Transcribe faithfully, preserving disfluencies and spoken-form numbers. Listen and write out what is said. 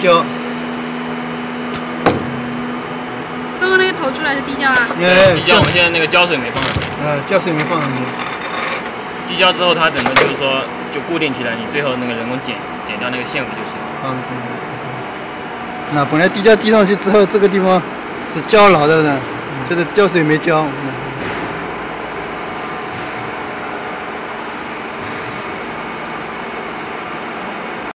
胶。 刚刚那个投出来是地胶啊？ 对，地胶我们现在那个胶水没放。 呃，胶水没放上去。 地胶之后，它整个就是说就固定起来，你最后那个人工剪剪掉那个线尾就行。 啊，对。那本来地胶滴上去之后，这个地方是胶牢的呢，现在胶水没浇。